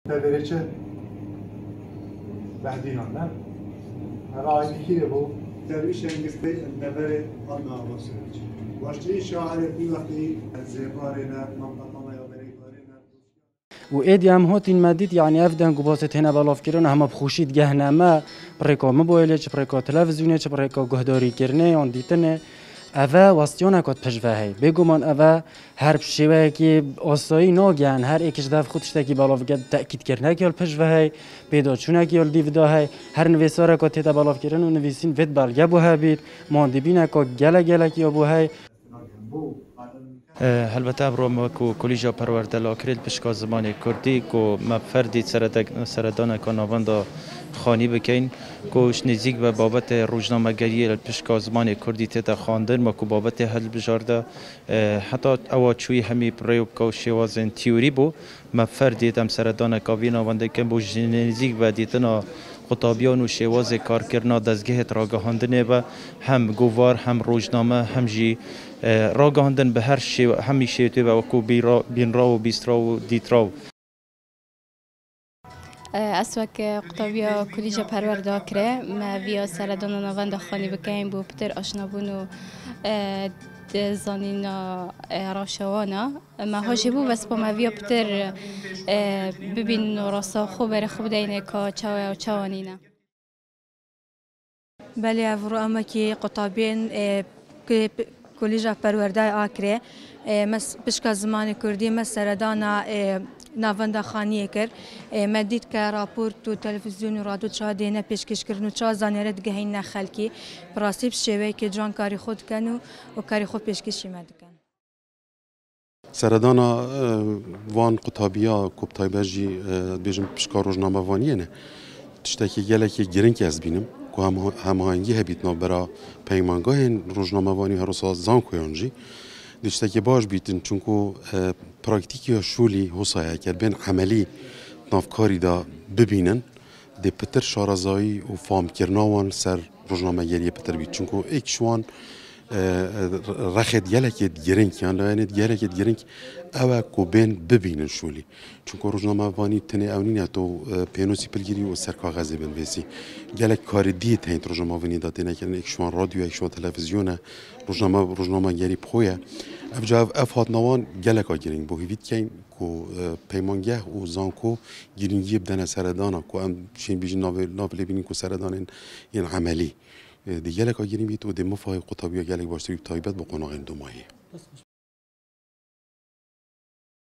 Derece بعدين نه رای کی بود درویش انگسته نبر آن آواز واشتی شاعر بی وقتی زباره نه منطقه یا بریباره نه و ایدی هم هاتین مدید یعنی افدن گباست هنا بالاف کردن همه بخوشید گهنامه برای موبایل چه برای تلویزیون چه برای گهداری کردن آن دیدن اوه واسطیانه کات پشوهی بگمان اوه هر شیوه که آسایی ناگن هر یکیش دف خودش تکی بالاف کرد تأکید کردن که پشوهی پیدا چونه که دیوداهی هر نویساره که تیتا بالاف کردن و نویسین وید بالگه بوها بید ماندی بینه که گله کی بوهای البته برام کو کلیجا پرورده لاکرید پشکا زبان کردی کو مفردی سردان کانواندا خانی بکن کوش نزدیک به بابت روزنامه‌گری پشکا زبان کردی تت خواندن ما کو بابت حل بجارده حتی اوچوی همی پریو کو شوازن تیوری بو مفردی تم سردان کاوینا وانده کن بو نزدیک به دیتنا خطابیان و شواز کارکردن دستگاه راگهاندنه و هم گوار هم روزنامه هم جی راگهاندن به هر شی همیشه تو و کو بین را و بیسترا و دیترا اسوک قطابیا کلیجا پرورده کره ما ویا سردان نواند خانی بکنیم بو پتر آشنابون و زانینا راشوانا ما هاجی بو بس با ما ویا پتر ببین راسا خوب بر خوب دینه که چاو و چاوانینا بله افرو اما کی قطابین کلیجا پرورده آکره مس پشکا زمان کردی مس سردانا ناوندا خانیه کر مدید که راپور تو تلویزیون و رادیو چا دینه پیشکش کردن و چا زانیرت گهین خلکی پراسیب شوی که جان کاری خود کنو و کاری خود پیشکشی مدکن سردانا وان قطابیا کوبتای بجی بیجم پشکا روزنامه وانیه نه تشتکی گله که گرینگ از بینم که هماهنگی هبیت نابرا پیمانگاه روزنامه وانی هر ساز زان کویانجی دیشتکی باش بیتن چونکو پراکتیکی شولی حسایه کرد بین عملی نافکاری دا ببینن ده پتر شارزایی و فام کرناوان سر روزنامه گریه پتر بیت چونکو ایک شوان رخت گلکت گرینگ یان لعنت گلکت گرینگ اوه کو بین ببینن شولی چونکو روزنامه وانی تنه اونینه تو پینوسی پلگیری و سر کاغذی بنویسی گلک کار دیت هنت روزنامه وانی داده نکردن ایک شوان رادیو ایک شوان تلویزیونه روزنامه گری پویا افجاو افهات نوان گلک گرینگ بو هیوید کین کو پیمانگه و زانکو گرینگی بدن سردانا کو ام شین بیج ناول بینین کو سردان این عملی دی گلک گرینگ بیت و دی مفای قطابیا گلک باشتری تایبت با قناغ دومایی